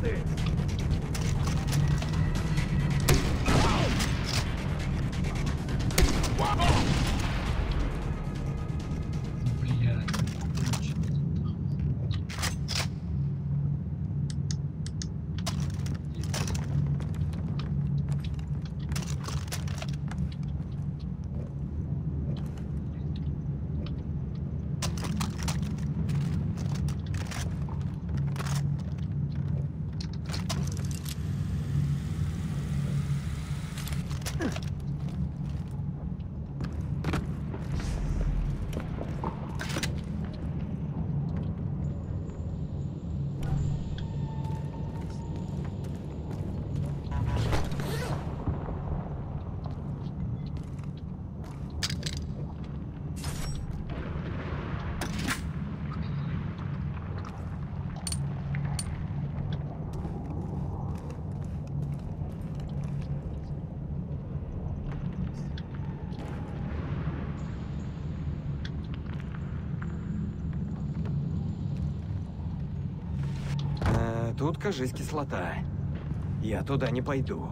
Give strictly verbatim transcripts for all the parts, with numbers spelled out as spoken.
Тут, кажись, кислота. Я туда не пойду.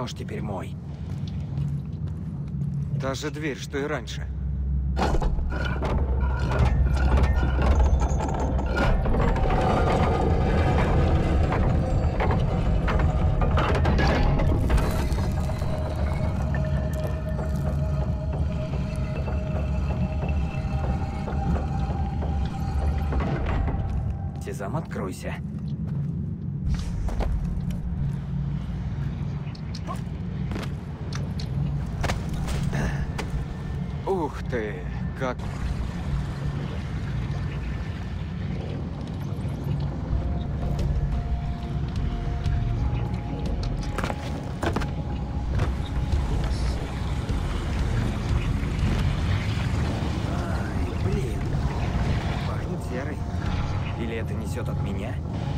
нож теперь мой. Та же дверь, что и раньше. Сезам, откройся. Ух ты, как... Ай, блин. Пахнет серой. Или это несет от меня?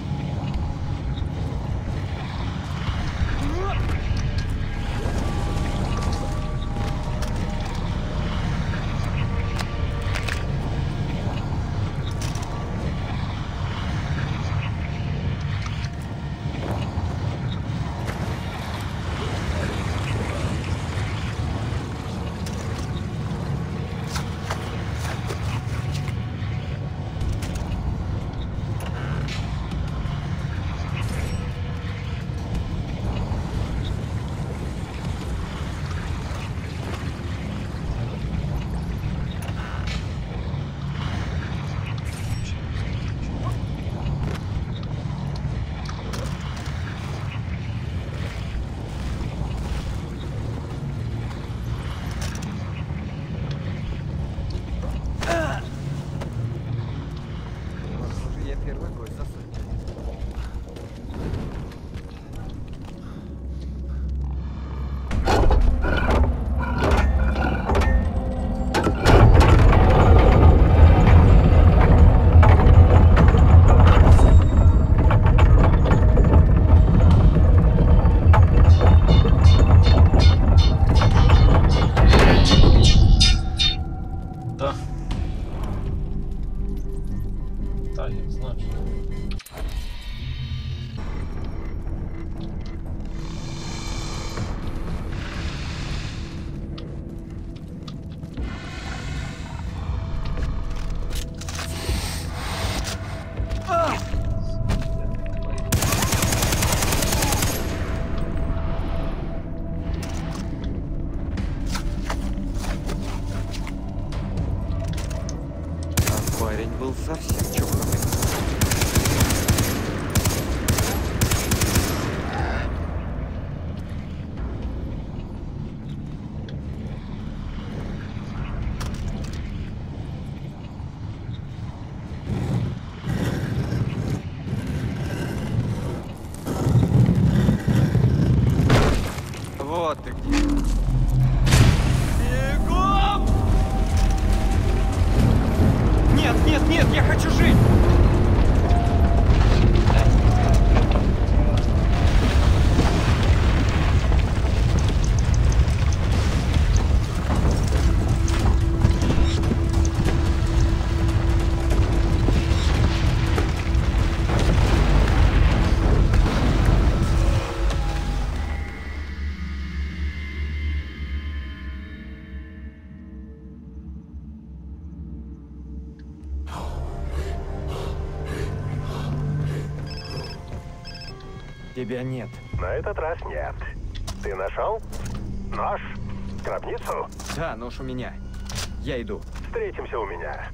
Парень был совсем чокнутый. Вот ты где. Бегом! Нет, нет, нет, я хочу жить! Тебя нет. На этот раз нет. Ты нашел? Нож? Гробницу? Да, нож у меня. Я иду. Встретимся у меня.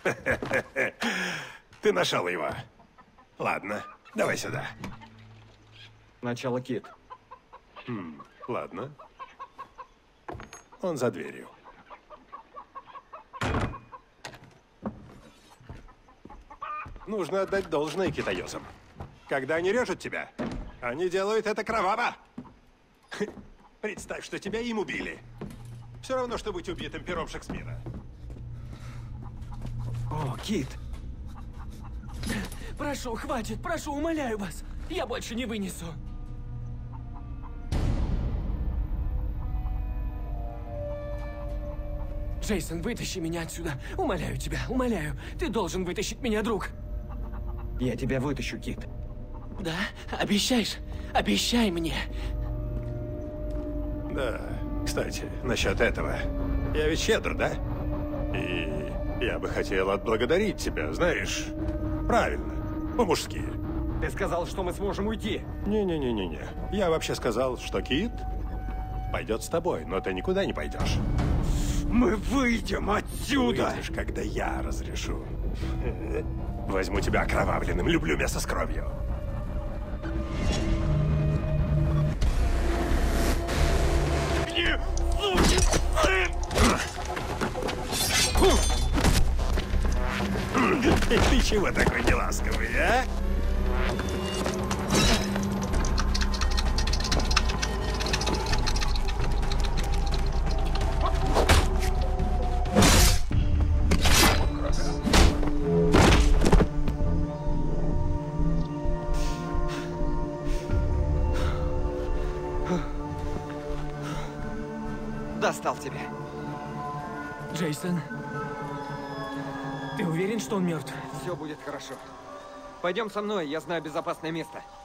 Ты нашел его. Ладно, давай сюда. Начало, Кит. Хм, ладно. Он за дверью. Нужно отдать должное китаёзам. Когда они режут тебя, они делают это кроваво. Представь, что тебя им убили. Все равно, что быть убитым пером Шекспира. О, Кит. Прошу, хватит, прошу, умоляю вас. Я больше не вынесу. Джейсон, вытащи меня отсюда. Умоляю тебя, умоляю. Ты должен вытащить меня, друг. Я тебя вытащу, Кит. Да? Обещаешь? Обещай мне. Да, кстати, насчет этого. Я ведь щедр, да? И я бы хотел отблагодарить тебя, знаешь, правильно, по-мужски. Ты сказал, что мы сможем уйти. Не-не-не-не-не. Я вообще сказал, что Кит пойдет с тобой, но ты никуда не пойдешь. Мы выйдем отсюда! Выйдешь, когда я разрешу. Возьму тебя окровавленным, люблю мясо с кровью. Ты чего такой неласковый, а? Достал тебя. Джейсон, ты уверен, что он мертв? Все будет хорошо. Пойдем со мной, я знаю безопасное место.